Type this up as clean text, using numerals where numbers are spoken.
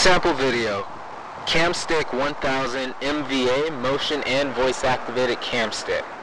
Sample video. CamStick1000MVA motion and voice activated CamStick.